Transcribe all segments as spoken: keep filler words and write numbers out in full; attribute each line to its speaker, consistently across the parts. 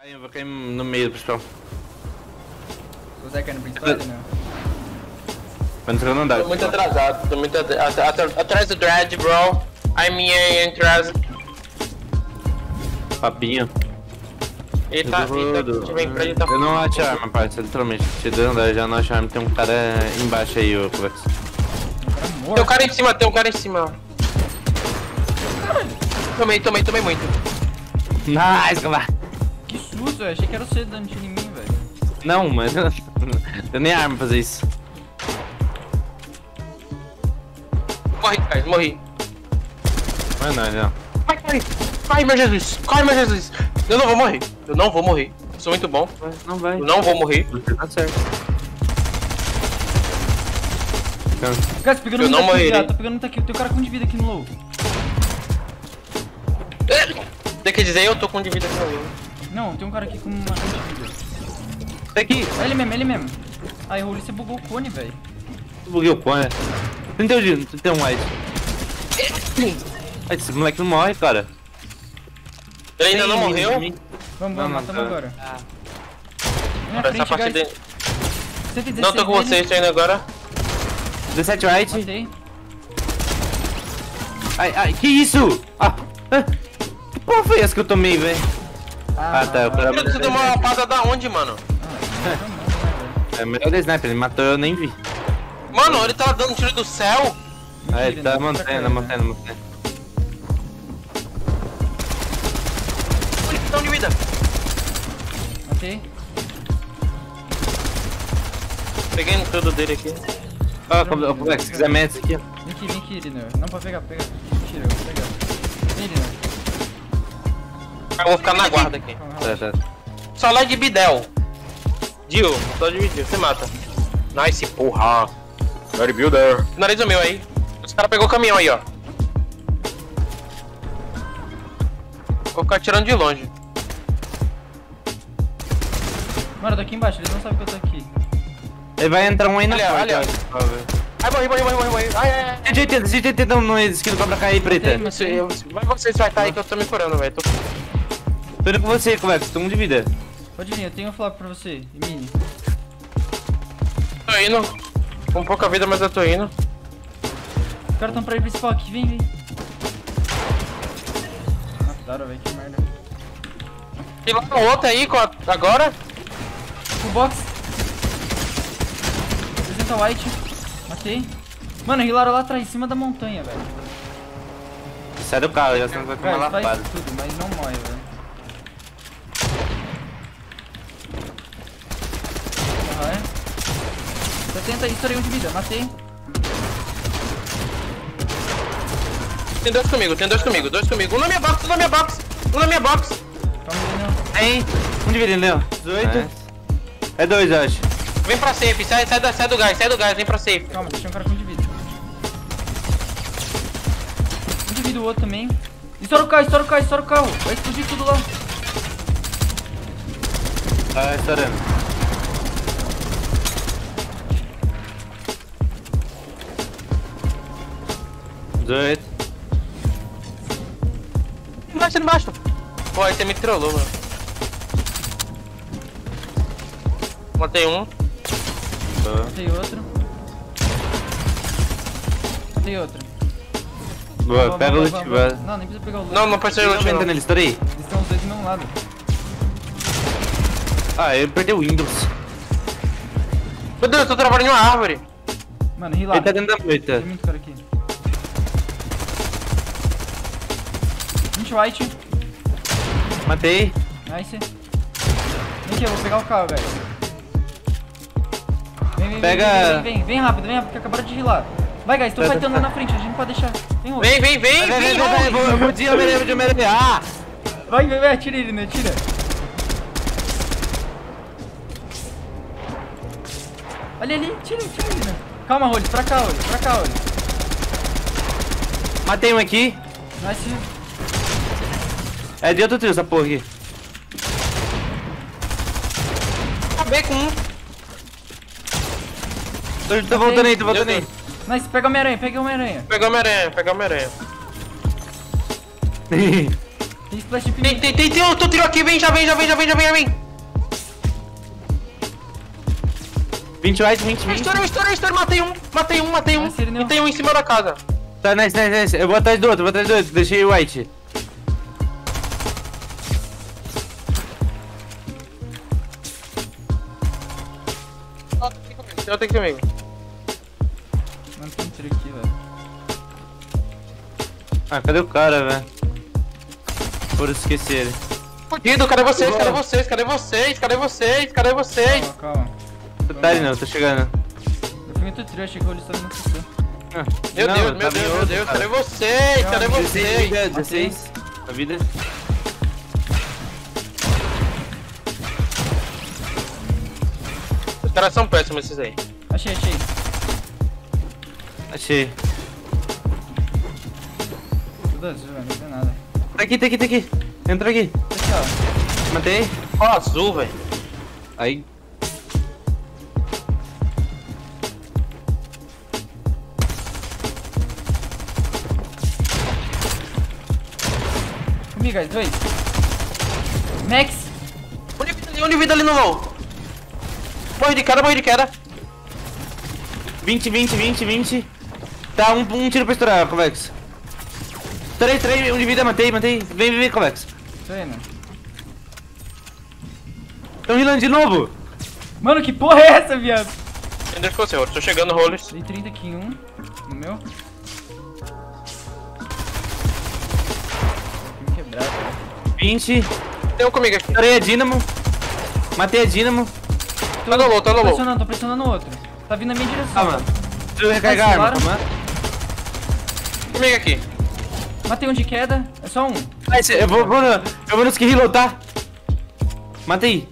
Speaker 1: Eu vou cair no meio do principal.
Speaker 2: Você quer no principal ou não?
Speaker 1: Mas não andar.
Speaker 3: Tô muito atrasado, tô muito at at at atrás do Dread, bro. I mean, atrás.
Speaker 1: Papinho.
Speaker 3: Ele tá, ele tá, vem pra ele, tá.
Speaker 1: Eu não acho arma, parça, literalmente. Te dando andar, já não acho arma. Tem um cara embaixo aí, ô Convex.
Speaker 3: Tem um cara em cima, tem um cara em cima. Tomei, tomei, tomei muito.
Speaker 1: Nice, cara.
Speaker 2: Que susto, eu achei que era você dando tiro em mim, velho.
Speaker 1: Não, mas eu não nem arma pra fazer isso.
Speaker 3: Morri, cara, morri.
Speaker 1: Mas não, não.
Speaker 3: Vai, corre! Corre, meu Jesus! Corre, meu Jesus! Eu não vou morrer. Eu não vou morrer. Eu sou muito bom.
Speaker 1: Não vai.
Speaker 3: Eu não vou morrer.
Speaker 1: Tá certo.
Speaker 2: Cara, tô pegando
Speaker 3: Eu
Speaker 2: muito
Speaker 3: não
Speaker 2: aqui,
Speaker 3: morrerei.
Speaker 2: viado. Tô pegando muito aqui. Tem um cara com de vida aqui no low.
Speaker 3: Você quer dizer, eu tô com de vida aqui no meio.
Speaker 2: Não, tem um cara aqui com uma de vida.
Speaker 1: Tá aqui.
Speaker 2: É ele mesmo, é ele mesmo. Ai, Rolly, você bugou o cone, velho.
Speaker 1: Eu buguei o cone. trinta e um, trinta e um white. Ai, esse moleque não morre, cara.
Speaker 3: Ele ainda não morreu?
Speaker 2: Vamos,
Speaker 1: Não,
Speaker 2: vamos,
Speaker 1: não,
Speaker 2: matamos
Speaker 1: tá.
Speaker 2: agora. Minha
Speaker 3: Essa
Speaker 2: frente,
Speaker 3: parte
Speaker 2: guys.
Speaker 3: dele.
Speaker 2: cento e dezesseis
Speaker 3: Não tô com
Speaker 2: dele.
Speaker 3: vocês, tô indo agora.
Speaker 1: dezessete white.
Speaker 2: Matei.
Speaker 1: Ai, ai, que isso? Ah, ah, que porra foi essa que eu tomei, velho? Ah, tá, o cara...
Speaker 3: Filho, você tomou uma pasada da onde, mano?
Speaker 1: É melhor da sniper, ele matou, eu nem vi.
Speaker 3: Mano, ele tava dando tiro do céu.
Speaker 1: Ah, ele tá
Speaker 2: não,
Speaker 1: mantendo,
Speaker 2: não.
Speaker 1: mantendo, mantendo.
Speaker 3: Ele tá de vida.
Speaker 2: Matei.
Speaker 3: Peguei tudo dele aqui.
Speaker 1: Ó, oh, Convex, se quiser mete aqui, ó.
Speaker 2: Vem aqui, vem aqui, Irineu. Não, pode pegar, pega. Tira, eu vou pegar. Vem, Irineu.
Speaker 3: Eu vou ficar na guarda aqui.
Speaker 2: Calma,
Speaker 1: Tá,
Speaker 2: relaxa.
Speaker 1: tá.
Speaker 3: Só lá de Bidel. Dio, só de Dio, você mata. Nice, porra. Very builder. Finaliza o meu aí. Os caras pegou o caminhão aí, ó. Vou ficar atirando de longe.
Speaker 2: Mano, eu tô aqui embaixo, eles não sabem que eu tô aqui.
Speaker 1: Ele vai entrar um aí na
Speaker 3: Olha,
Speaker 1: porta.
Speaker 3: olha.
Speaker 1: ó, velho.
Speaker 3: Ai, morri, morri, morri, morri, morri. Ai, ai, ai.
Speaker 1: Deixa eu oitenta, deixa eu oitenta no esquilo Cobra Kai preta.
Speaker 2: Matei,
Speaker 3: Isso, eu- Vai vocês, vai tá aí que eu tô me curando, velho. Tô...
Speaker 1: Tô indo com você, Convex, tô um de vida.
Speaker 2: Pode vir, eu tenho um flop pra você. E mini.
Speaker 3: tô indo. Com pouca vida, mas eu tô indo.
Speaker 2: Os caras tão pra ir principal aqui, vem, vem. Mataram, velho, que merda.
Speaker 3: E lá no outro aí, com a- agora.
Speaker 2: Full box. Apresenta white. Matei. Mano, rilaram lá atrás, em cima da montanha, velho.
Speaker 1: Sai do carro, já senão vai tomar
Speaker 2: Cara, faz
Speaker 1: lapada.
Speaker 2: tudo, mas não morre, velho. Ah, é? setenta, estourei um de vida, matei.
Speaker 3: Tem dois comigo, tem dois comigo, dois comigo. Um na minha box, um na minha box. Um na minha box.
Speaker 2: Calma aí, não.
Speaker 1: Tem, um de vida, Leão. dezoito. É dois, eu acho.
Speaker 3: Vem pra safe, sai, sai, da- sai do gás, sai do gás, vem pra safe.
Speaker 2: Calma, deixa um cara com um de vida. Um de vida o outro também. Estoura o carro, estoura o carro, estoura o carro. Vai explodir tudo lá.
Speaker 1: Tá estourando. dezoito.
Speaker 3: Embaixo, embaixo. Pô, aí você me trollou, mano. Matei um.
Speaker 2: Matei outro. Matei outro.
Speaker 1: Boa,
Speaker 2: Vamos,
Speaker 1: pega o
Speaker 2: vamos,
Speaker 1: loot,
Speaker 2: vamos,
Speaker 1: vai.
Speaker 2: vamos. Não, nem precisa pegar o loot.
Speaker 3: Não, não pode ser
Speaker 1: Tô
Speaker 3: eu
Speaker 1: vendo
Speaker 3: não.
Speaker 1: ele, estourei.
Speaker 2: Eles estão os dois do mesmo lado.
Speaker 1: Ah, ele perdeu o Windows.
Speaker 3: Meu Deus, eu tô trabalhando em uma árvore.
Speaker 2: Mano, rilar.
Speaker 1: Ele tá dentro da moita.
Speaker 2: Tem muito cara aqui. vinte white.
Speaker 1: Matei.
Speaker 2: Nice. Vem aqui, eu vou pegar o carro, velho. Vem, vem,
Speaker 1: Pega-
Speaker 2: vem, vem, vem, vem, vem rápido, vem rápido, que acabaram de rilar. Vai, guys, tô
Speaker 1: Tá, tá,
Speaker 2: fightando
Speaker 1: tá.
Speaker 2: na frente, a gente não pode deixar. Vem, outro.
Speaker 3: Vem, vem, vem,
Speaker 1: Vai, vai,
Speaker 3: vem,
Speaker 1: vai, vai,
Speaker 3: vem.
Speaker 1: vou- eu vou de Homem-Aranha, de Homem-Aranha. Ah!
Speaker 2: Vai, vai, vai, atira ele, né? Atira. Olha ali, tira, tira ele, né? Calma, Rolly, pra cá, Rolly, pra cá, Rolly.
Speaker 1: Matei um aqui.
Speaker 2: Nice.
Speaker 1: É de outro trio essa porra aqui.
Speaker 3: Acabei com um.
Speaker 1: Tô, tô voltando aí, tô voltando aí.
Speaker 2: Nice, pega o Homem-Aranha, pega o Homem-Aranha.
Speaker 3: Pegou Homem-Aranha, pegou Homem-Aranha.
Speaker 2: Tem splash de
Speaker 3: Tem,
Speaker 2: pimenta.
Speaker 3: tem, tem, tem outro tiro aqui, vem, já vem, já vem, já vem, já vem, já vem.
Speaker 1: vinte white, vinte, vinte.
Speaker 3: Estourou, estourou, estourou, matei um, matei um, matei um.
Speaker 2: Nossa, ele não-
Speaker 3: E tem um em cima da casa.
Speaker 1: Tá, nice, nice, nice. Eu vou atrás do outro, vou atrás do outro. Deixei o white.
Speaker 3: Tem outro aqui comigo.
Speaker 2: Mano, tem um tiro aqui, velho.
Speaker 1: Ah, cadê o cara, velho? Por esquecer ele.
Speaker 3: Fudido, cadê vocês, cadê vocês, cadê vocês, cadê vocês, cadê vocês?
Speaker 2: Calma, calma.
Speaker 1: Tá ali não, tô chegando.
Speaker 2: Eu fui muito trio, achei que o olho estava no céu.
Speaker 1: Ah,
Speaker 3: Meu
Speaker 1: não,
Speaker 3: Deus,
Speaker 1: tá
Speaker 3: meu Deus,
Speaker 1: bem
Speaker 3: meu
Speaker 1: outro,
Speaker 3: Deus,
Speaker 1: cara.
Speaker 3: cadê vocês, cadê
Speaker 2: Calma,
Speaker 3: vocês?
Speaker 1: vida, dezesseis. A vida.
Speaker 3: Os caras são péssimos esses aí.
Speaker 2: Achei, achei.
Speaker 1: Achei.
Speaker 2: Tudo azul, velho, não tem nada.
Speaker 1: Tá aqui, tá aqui, tá aqui. Entra aqui.
Speaker 2: Tá aqui, ó.
Speaker 1: Matei.
Speaker 3: Ó, azul, velho.
Speaker 1: Aí.
Speaker 2: Comigo, guys, dois. Max.
Speaker 3: Onde vida ali, onde vida ali no low? Morre de queda, morre de queda.
Speaker 1: vinte, vinte, vinte, vinte. Tá, um, um tiro pra estourar, Covex. Estourei, estourei, um de vida, matei, matei. Vem, vem, vem, Covex.
Speaker 2: Tô indo.
Speaker 1: Tão healando de novo.
Speaker 2: Mano, que porra é essa, viado?
Speaker 3: Onde ficou, senhor? Tô chegando, rollers.
Speaker 2: Dei trinta aqui em um. No meu. Vou quebrar, velho.
Speaker 1: vinte.
Speaker 3: Tem um comigo aqui.
Speaker 1: Estourei a Dynamo. Matei a Dynamo.
Speaker 3: Tá no low, tá no
Speaker 2: Tô
Speaker 3: low.
Speaker 2: pressionando, tô pressionando o outro. Tá vindo na minha direção.
Speaker 1: Calma. Preciso recarregar a
Speaker 2: Vai,
Speaker 1: arma,
Speaker 2: claro.
Speaker 1: calma.
Speaker 3: Comigo aqui.
Speaker 2: Matei um de queda. É só um.
Speaker 1: Nice, eu vou, vou no, eu vou nos que reload, tá? Matei.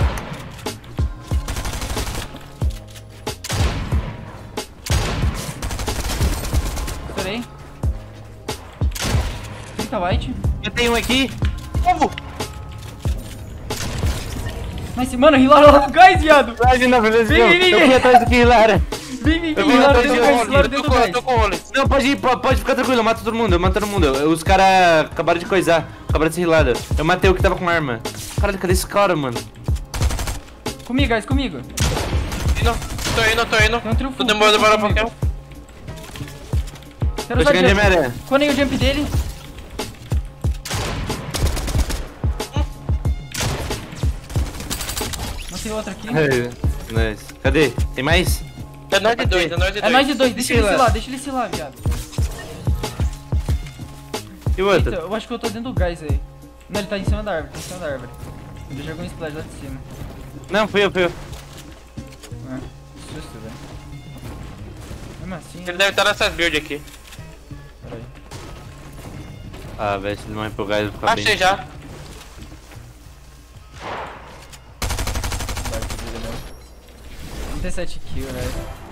Speaker 2: Estourei. trinta white.
Speaker 1: Matei um aqui.
Speaker 3: Ovo!
Speaker 2: Mas, mano, rilaram lá no gás, viado.
Speaker 1: Vai de novo, beleza?
Speaker 2: Vem, vem, vem,
Speaker 1: Eu
Speaker 2: vem.
Speaker 1: fui atrás do que rilara.
Speaker 2: Vem, vem, vem.
Speaker 1: Eu vou
Speaker 2: Rilaram
Speaker 1: atrás
Speaker 2: dentro
Speaker 1: de
Speaker 2: do gás,
Speaker 1: roller,
Speaker 2: rilaram
Speaker 3: Eu
Speaker 2: dentro
Speaker 3: tô
Speaker 2: do
Speaker 3: com, eu
Speaker 2: gás.
Speaker 3: tô com rollers.
Speaker 1: Não, pode ir, po- pode ficar tranquilo, eu mato todo mundo, eu mato todo mundo. Os caras acabaram de coisar, acabaram de ser rilados. Eu matei o que tava com arma. Caralho, cadê esse cara, mano?
Speaker 2: Comigo, guys, comigo.
Speaker 3: Indo, tô indo, tô indo.
Speaker 2: Tem um trio
Speaker 3: Tô
Speaker 2: full,
Speaker 3: demorando
Speaker 2: trio
Speaker 3: para um
Speaker 2: full
Speaker 3: pouquinho.
Speaker 2: Quero
Speaker 1: Tô
Speaker 2: usar
Speaker 1: chegando de
Speaker 2: jump.
Speaker 1: Homem-Aranha.
Speaker 2: Conei o jump dele. Matei outro aqui.
Speaker 1: Nice. Cadê? Tem mais?
Speaker 3: É nós de dois, é nós de
Speaker 2: É
Speaker 3: dois.
Speaker 2: nós de dois, deixa ele
Speaker 1: Deixa
Speaker 2: se
Speaker 1: ele lá.
Speaker 2: lá, deixa ele se lá, viado.
Speaker 1: E o outro?
Speaker 2: Eita, eu acho que eu tô dentro do gás aí. Não, ele tá em cima da árvore, tá em cima da árvore. Ele jogou um splash lá de cima.
Speaker 1: Não, fui eu, fui eu.
Speaker 2: É, que susto, velho. Mesmo assim,
Speaker 3: Ele deve estar nessas builds aqui.
Speaker 2: peraí.
Speaker 1: Ah, velho, se ele morrer pro gás, eu vou ficar
Speaker 3: Achei
Speaker 1: bem.
Speaker 3: já.
Speaker 2: Vai, que vida, né? trinta e sete kills, velho.